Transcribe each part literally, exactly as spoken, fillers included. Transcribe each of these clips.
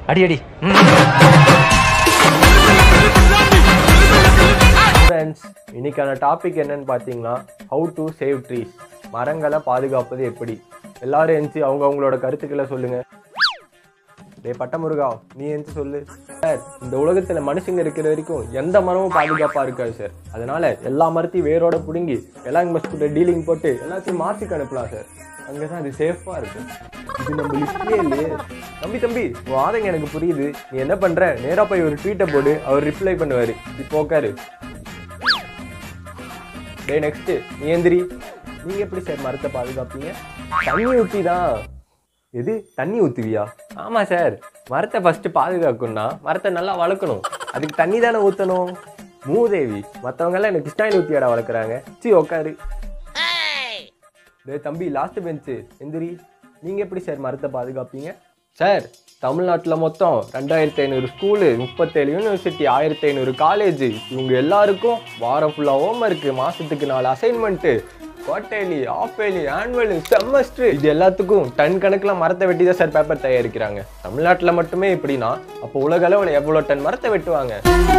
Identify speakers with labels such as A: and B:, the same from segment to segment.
A: அடி அடி.
B: ஃப்ரெண்ட்ஸ், இன்னைக்கான டாபிக் என்னன்னு பார்த்தீங்கன்னா ஹவு டு சேவ் ட்ரீஸ், மரங்களை பாதுகாப்பது எப்படி. எல்லாரும் எந்திச்சு அவங்க அவங்களோட கருத்துக்களை சொல்லுங்க. டே பட்டமுருகா, நீ எந்திச்சு சொல்லு. சார், இந்த உலகத்துல மனுஷங்க இருக்கிற வரைக்கும் எந்த மரமும் பாதுகாப்பா இருக்காது சார். அதனால எல்லா மரத்தையும் வேரோட பிடுங்கி எல்லாம் மஸ்கிட்ட டீலிங் போட்டு எல்லாத்தையும் மாற்றிக்கு அனுப்பலாம் சார். அங்கதான் அது சேஃபா இருக்கு. இது நம்ம லிஸ்ட்லயே இல்லையே. தம்பி தம்பி வாதங்க எனக்கு புரியுது. நீ என்ன பண்ற, நேரா போய் ஒரு ட்வீட்டை போடு, அவர் ரிப்ளை பண்ணுவாரு. இப்போ உட்காரு. டே நெக்ஸ்ட் நீ எந்திரி. நீங்க எப்படி சார் மரத்தை பாதுகாப்பீங்க? தண்ணி ஊற்றி தான். எது தண்ணி ஊற்றுவியா? ஆமா சார், மரத்தை ஃபர்ஸ்ட் பாதுகாக்கணும்னா மரத்தை நல்லா வளர்க்கணும். அதுக்கு தண்ணி தானே ஊற்றணும். மூதேவி, மற்றவங்க எல்லாம் எனக்கு கிருஷ்ணாயில் ஊற்றியாடா வளர்க்குறாங்க. சி உட்காரு. டே தம்பி லாஸ்ட் பெஞ்சு எந்திரி. நீங்கள் எப்படி சார் மரத்தை பாதுகாப்பீங்க? சார், தமிழ்நாட்டில் மொத்தம் ரெண்டாயிரத்தி ஐநூறு ஸ்கூலு, முப்பத்தேழு யூனிவர்சிட்டி, ஆயிரத்தி ஐநூறு காலேஜ், இவங்க எல்லாருக்கும் வாரம் ஃபுல்லாக ஹோம் ஒர்க்கு, மாதத்துக்கு நாலு assignment, quarterly, half yearly, annually, semester, இது எல்லாத்துக்கும் டன் கணக்கில் மரத்தை வெட்டி தான் சார் பேப்பர் தயாரிக்கிறாங்க. தமிழ்நாட்டில் மட்டுமே இப்படின்னா அப்போ உலக அளவில் எவ்வளோ டன் மரத்தை வெட்டுவாங்க?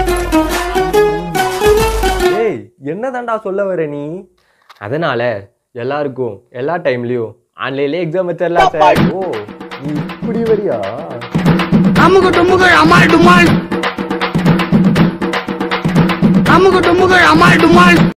B: ஏய், என்னதான்டா சொல்ல வர நீ? அதனால எல்லாருக்கும் எல்லா டைம்லயும் ஆன்லைன்ல எக்ஸாம் வச்சிடலாம் சார். ஓ, நீ இப்படி வரியா? அமுகு டுமுகு அமால் டுமால், அமுகு டுமுகு அமால் டுமால்.